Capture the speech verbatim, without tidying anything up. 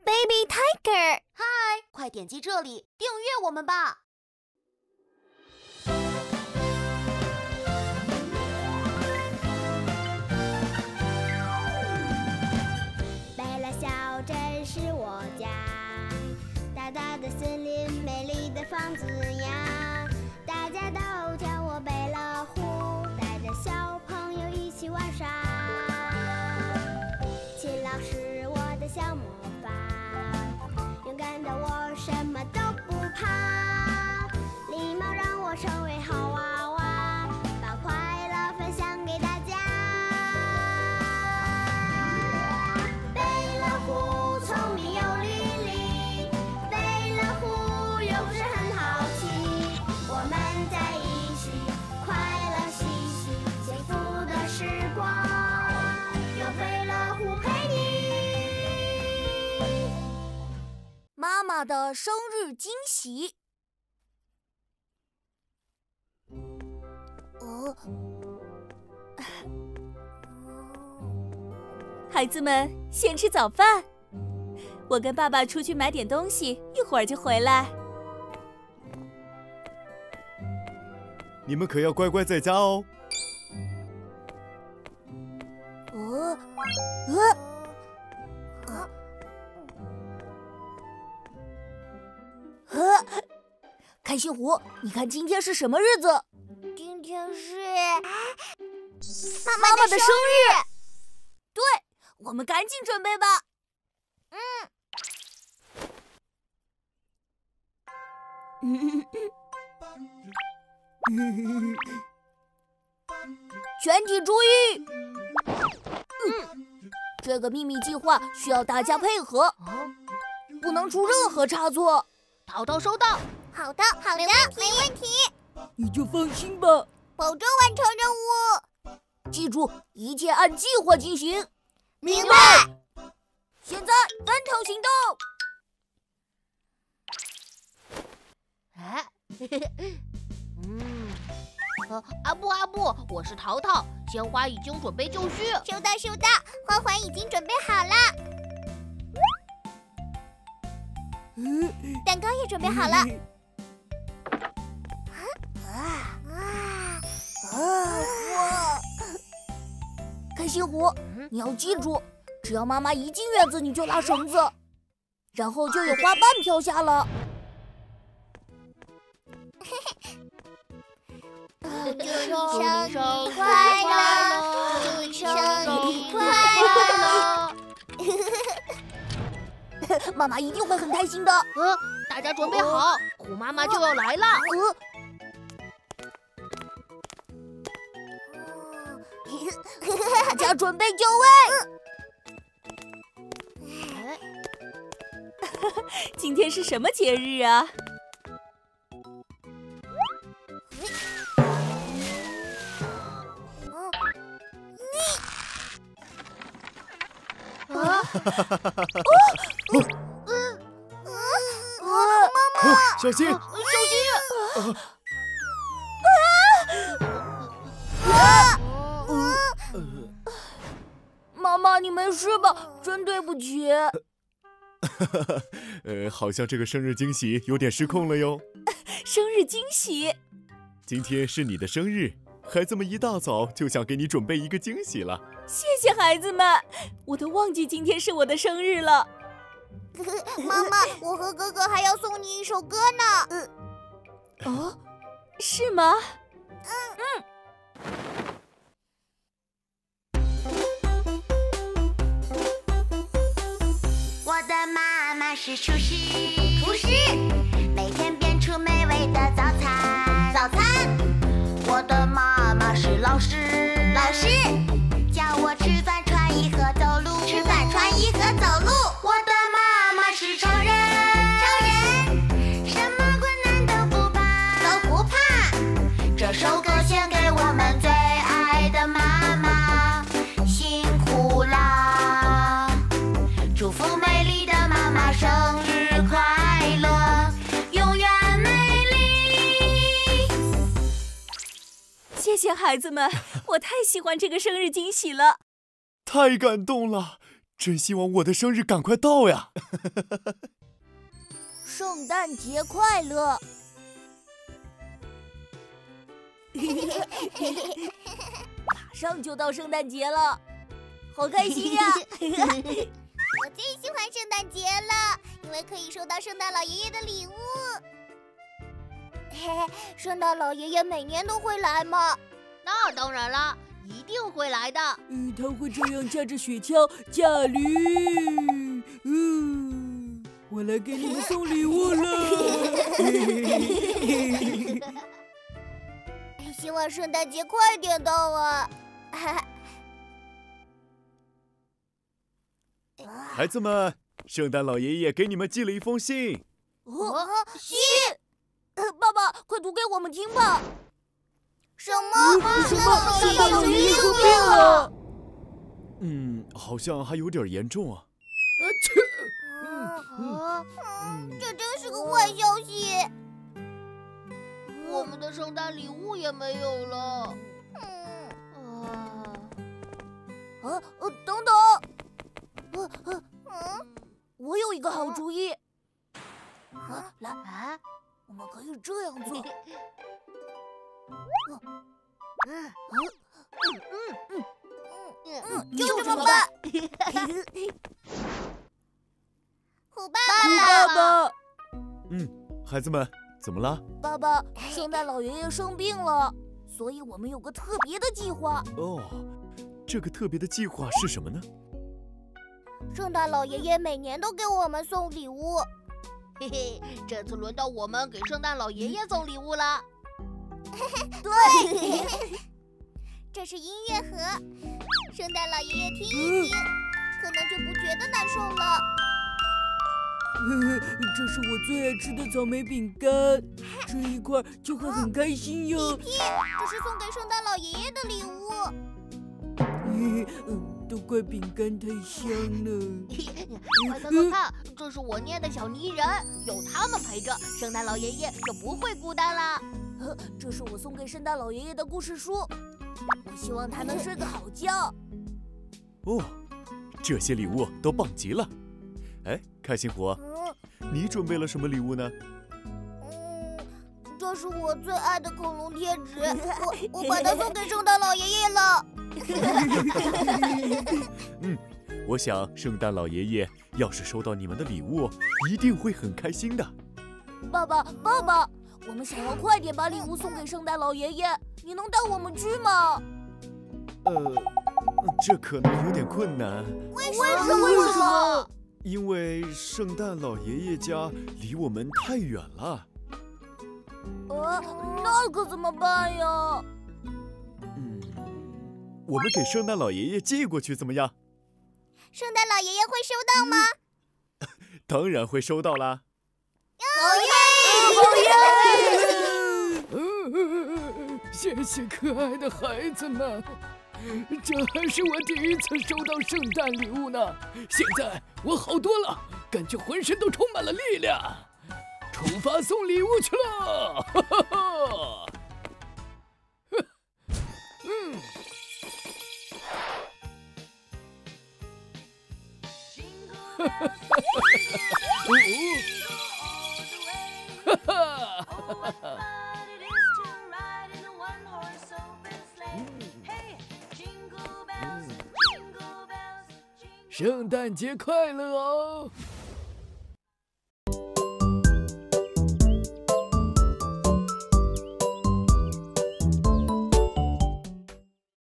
Baby Tiger。 嗨，快点击这里订阅我们吧！ 贝拉小镇是我家，大大的森林，美丽的房子呀，大家都叫我贝乐虎，带着小朋友一起玩耍。勤劳是我的小魔法，勇敢的我什么都不怕，礼貌让我成为好娃娃，把快乐分享给大家。贝乐虎聪明又伶俐，贝乐虎有时很好奇，我们在一起快乐嘻嘻，幸福的时光有贝乐虎陪你。 妈妈的生日惊喜。哦， 孩子们，先吃早饭。我跟爸爸出去买点东西，一会儿就回来。 你们可要乖乖在家哦。 哦，呃。呃，开心虎，你看今天是什么日子？ 今天是妈妈的生日。对，我们赶紧准备吧。嗯。全体注意！嗯，这个秘密计划需要大家配合，不能出任何差错。 淘淘收到。 好的，好的，没问题，没问题， 你就放心吧， 保证完成任务。 记住，一切按计划进行。 明白。 现在分头行动。 哎，嗯，呃，阿布阿布，我是淘淘，鲜花已经准备就绪。 收到收到，花环已经准备好了， 嗯， 蛋糕也准备好了。 啊啊哇！开心虎，你要记住，只要妈妈一进院子，你就拉绳子，然后就有花瓣飘下了。 祝你生日快乐！祝你生日快乐！ 妈妈一定会很开心的。 呃，大家准备好，虎妈妈就要来了。 呃大家准备就位。 哎， 今天是什么节日啊？ 啊！ 嗯嗯，妈妈， 小心！ 小心！ 妈妈，你没事吧？真对不起。 呃，好像这个生日惊喜有点失控了哟。 生日惊喜！ 今天是你的生日，孩子们一大早就想给你准备一个惊喜了。 谢谢孩子们，我都忘记今天是我的生日了。 妈妈，我和哥哥还要送你一首歌呢。 哦，是吗？ 嗯。我的妈妈是厨师，厨师每天变出美味的早餐，早餐。我的妈妈是老师，老师教我吃饭、穿衣和走路，吃饭、穿衣和走路。我的妈妈是超人，超人什么困难都不怕，都不怕。这首歌献给我们最爱的妈妈，辛苦啦！祝福美丽的妈妈生日快乐，永远美丽。 谢谢孩子们，我太喜欢这个生日惊喜了。 太感动了， 真希望我的生日赶快到呀！ 圣诞节快乐！马上就到圣诞节了，好开心呀！ 我最喜欢圣诞节了，因为可以收到圣诞老爷爷的礼物。嘿嘿，圣诞老爷爷每年都会来吗？ 那当然啦，一定会来的。 嗯，他会这样驾着雪橇驾驴。嗯，我来给你们送礼物了。 希望圣诞节快点到啊！ 孩子们，圣诞老爷爷给你们寄了一封信。 哦，信！爸爸，快读给我们听吧。 什么？ 什么？圣诞老爷爷生病了？ 嗯，好像还有点严重啊。 啊， 嗯，这真是个坏消息。 我们的圣诞礼物也没有了。 嗯啊， 啊呃，等等，呃呃， 嗯， 我有一个好主意。啊，来， 啊， 我们可以这样做。 嗯嗯， 就这这么么办。 虎虎爸爸爸， 爸， 嗯，孩子们，怎么了？ 爸爸，圣诞老爷爷生病了，所以我们有个特别的计划。 哦，这个特别的计划是什么呢？ 圣诞老爷爷每年都给我们送礼物。 嘿嘿，这次轮到我们给圣诞老爷爷送礼物了。 对， 这是音乐盒，圣诞老爷爷听一听，可能就不觉得难受了。 这是我最爱吃的草莓饼干，吃一块就会很开心哟。 这是送给圣诞老爷爷的礼物。 嗯，都怪饼干太香了。 快看快看，这是我捏的小泥人，有他们陪着，圣诞老爷爷就不会孤单了。 呃这是我送给圣诞老爷爷的故事书，我希望他能睡个好觉。 哦，这些礼物都棒极了。哎，开心果， 嗯你准备了什么礼物呢？ 嗯，这是我最爱的恐龙贴纸，我我把它送给圣诞老爷爷了。 嗯，我想圣诞老爷爷要是收到你们的礼物，一定会很开心的。 爸爸，爸爸，我们想要快点把礼物送给圣诞老爷爷，你能带我们去吗？ 呃，这可能有点困难， 为为什么？为什么？ 因为圣诞老爷爷家离我们太远了。 呃，那可怎么办呀？ 嗯，我们给圣诞老爷爷寄过去怎么样？ 圣诞老爷爷会收到吗？ 当然会收到啦。 谢谢可爱的孩子们，这还是我第一次收到圣诞礼物呢。现在我好多了，感觉浑身都充满了力量。出发送礼物去了！哈哈哈！嗯。哈哈哈哈哈！哈哈！圣诞节快乐哦！